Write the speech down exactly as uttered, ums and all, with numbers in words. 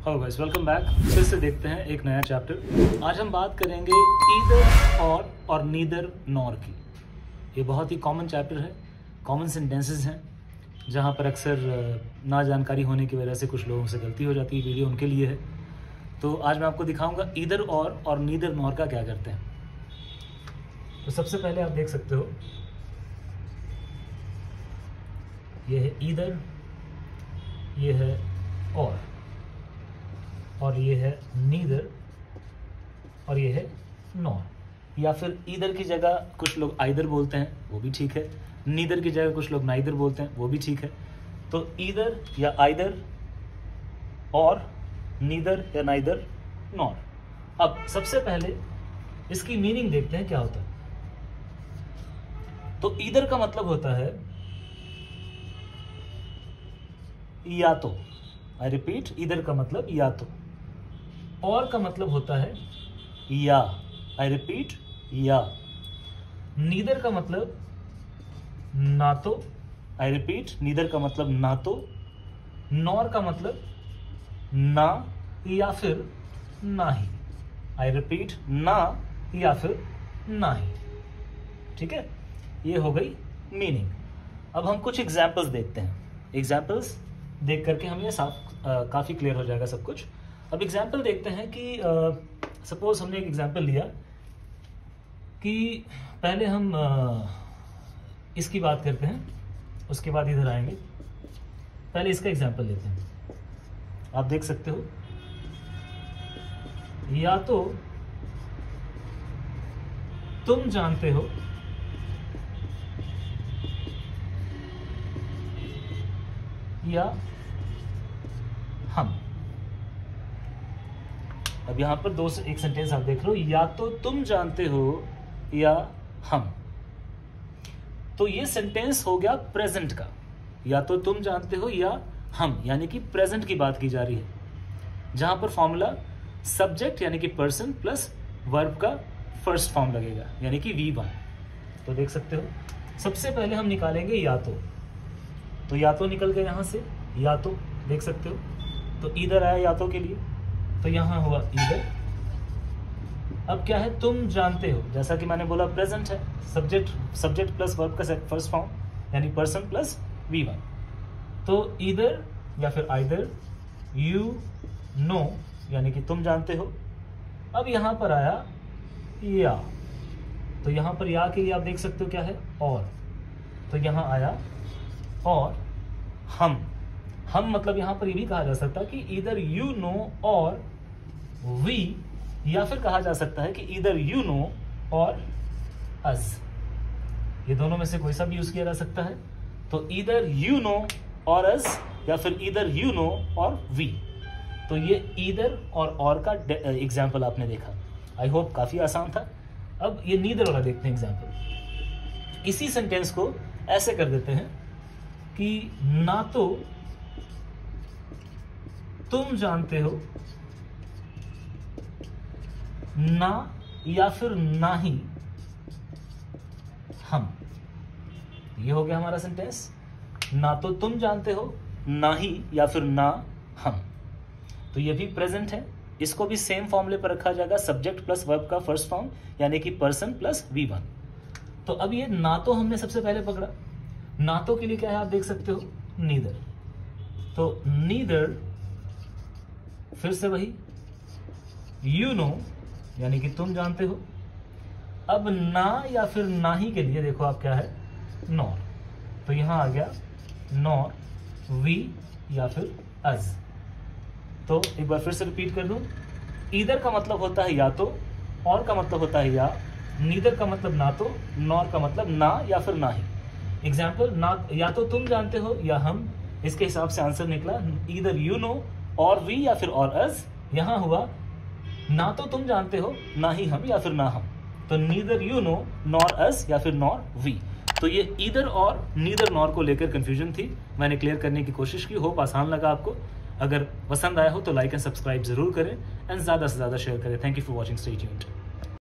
Hello guys, welcome back. फिर से देखते हैं एक नया चैप्टर। आज हम बात करेंगे ईदर और और नीदर नॉर की। ये बहुत ही कॉमन चैप्टर है, कॉमन सेंटेंसेस हैं जहाँ पर अक्सर ना जानकारी होने की वजह से कुछ लोगों से गलती हो जाती है। वीडियो उनके लिए है। तो आज मैं आपको दिखाऊंगा ईदर और और नीदर नॉर का क्या करते हैं। तो सबसे पहले आप देख सकते हो, ये है ईदर, ये है और और ये है नीदर और ये है नॉर। या फिर ईदर की जगह कुछ लोग आइदर बोलते हैं, वो भी ठीक है। नीदर की जगह कुछ लोग नाइदर बोलते हैं, वो भी ठीक है। तो ईदर या आइदर, और नीदर या नाइदर, नॉर। अब सबसे पहले इसकी मीनिंग देखते हैं क्या होता है। तो ईदर का मतलब होता है या तो, आई रिपीट, ईदर का मतलब या तो। और का मतलब होता है या, आई रिपीट, या। नीदर का मतलब ना तो, आई रिपीट, नीदर का मतलब ना तो। नॉर का मतलब ना या फिर ना ही, आई रिपीट, ना या फिर ना ही। ठीक है, ये हो गई मीनिंग। अब हम कुछ एग्जाम्पल्स देखते हैं। एग्जाम्पल्स देख करके हमें साफ आ, काफी क्लियर हो जाएगा सब कुछ। अब एग्जाम्पल देखते हैं कि सपोज हमने एक एग्जाम्पल लिया कि पहले हम आ, इसकी बात करते हैं, उसके बाद इधर आएंगे। पहले इसका एग्जाम्पल लेते हैं। आप देख सकते हो, या तो तुम जानते हो या हम। अब यहां पर दो एक सेंटेंस आप देख रहे हो, या तो तुम जानते हो या हम। तो ये सेंटेंस हो गया प्रेजेंट का। या तो तुम जानते हो या हम, यानी कि प्रेजेंट की बात की जा रही है, जहां पर फॉर्मूला सब्जेक्ट यानी कि पर्सन प्लस वर्ब का फर्स्ट फॉर्म लगेगा, यानी कि वी वन। तो देख सकते हो, सबसे पहले हम निकालेंगे या तो। तो या तो निकल गया यहां से, या तो देख सकते हो। तो इधर आया या तो के लिए, तो यहां हुआ इधर। अब क्या है, तुम जानते हो, जैसा कि मैंने बोला प्रेजेंट है, सब्जेक्ट सब्जेक्ट प्लस वर्ब का फर्स्ट फॉर्म यानी पर्सन प्लस वी वन। तो इधर या फिर आइदर, यू नो यानी कि तुम जानते हो। अब यहां पर आया या, तो यहां पर या के लिए आप देख सकते हो क्या है, और। तो यहां आया और हम। हम मतलब यहां पर ये भी कहा जा सकता है कि इधर यू नो और वी, या फिर कहा जा सकता है कि इधर यू नो और अस। ये दोनों में से कोई सा भी यूज किया जा सकता है। तो इधर यू नो और अस, या फिर इधर यू नो और वी। तो ये इधर और और का एग्जाम्पल आपने देखा। आई होप काफी आसान था। अब ये नीदर वाला देखते हैं एग्जाम्पल। इसी सेंटेंस को ऐसे कर देते हैं कि ना तो तुम जानते हो, ना या फिर ना ही हम। ये हो गया हमारा सेंटेंस। ना तो तुम जानते हो, ना ही या फिर ना हम। तो ये भी प्रेजेंट है, इसको भी सेम फॉर्मूले पर रखा जाएगा, सब्जेक्ट प्लस वर्ब का फर्स्ट फॉर्म यानी कि पर्सन प्लस वी वन। तो अब ये ना तो हमने सबसे पहले पकड़ा। ना तो के लिए क्या है आप देख सकते हो, नीदर। तो नीदर, फिर से वही, यू नो यानी कि तुम जानते हो। अब ना या फिर ना ही के लिए देखो आप क्या है, नॉर। तो यहां आ गया नॉर, वी या फिर अस। तो एक बार फिर से रिपीट कर दूं, ईदर का मतलब होता है या तो, और का मतलब होता है या, नीदर का मतलब ना तो, नॉर का मतलब ना या फिर ना ही। एग्जाम्पल, ना या तो तुम जानते हो या हम, इसके हिसाब से आंसर निकला इधर यू नो और वी या फिर और अस। यहां हुआ ना तो तुम जानते हो, ना ही हम या फिर ना हम। तो neither you no nor us या फिर नॉर वी। तो ये ईदर और नीदर नॉर को लेकर कंफ्यूजन थी, मैंने क्लियर करने की कोशिश की। होप आसान लगा आपको। अगर पसंद आया हो तो लाइक एंड सब्सक्राइब जरूर करें एंड ज्यादा से ज्यादा शेयर करें। Thank you for watching, stay tuned.